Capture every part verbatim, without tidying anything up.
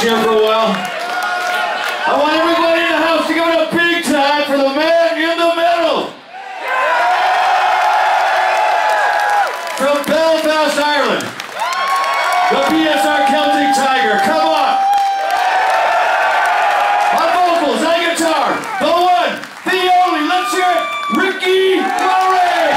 here for a while. I want everybody in the house to give it a big time for the man in the middle. From Belfast, Ireland, the B S R Celtic Tiger. Come on. On vocals, on guitar, the one, the only, let's hear it, Ricky Murray.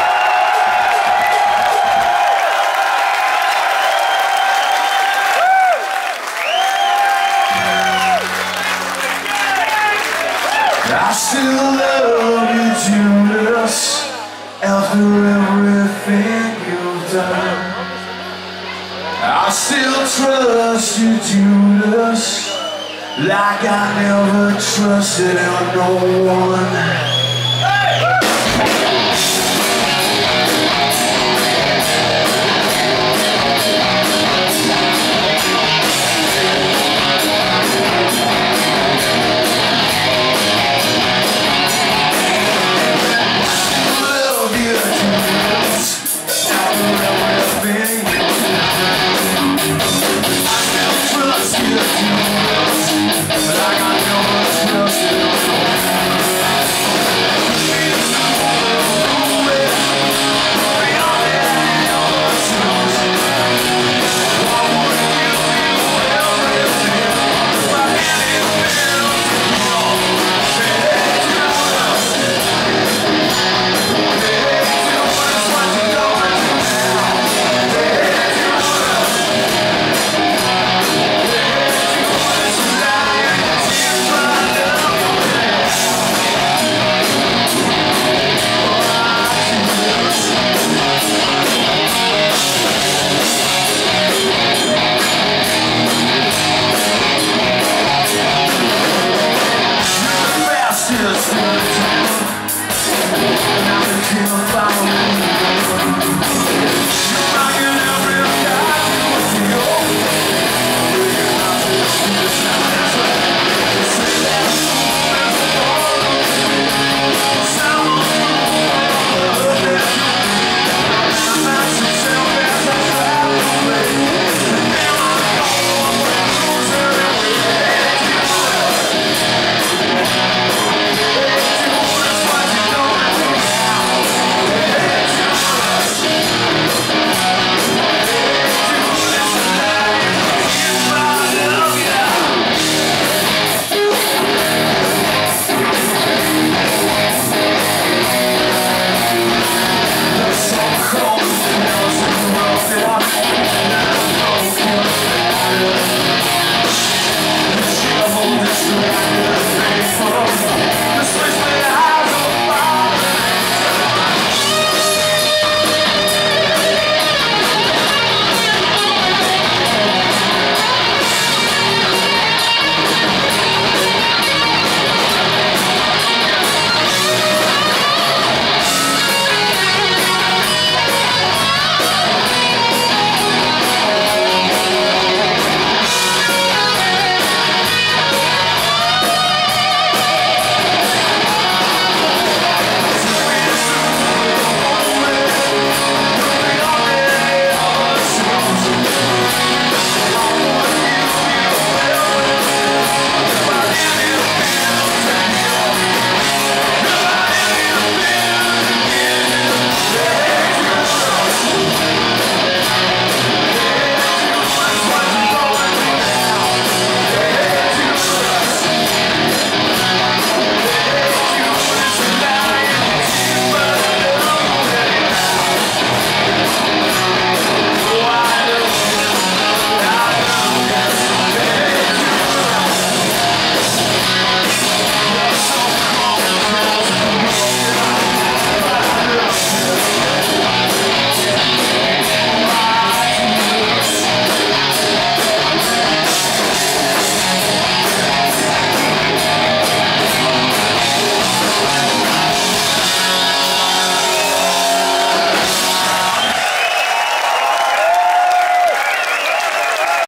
I still love you, Judas, after everything you've done. I still trust you, Judas, like I never trusted in no one.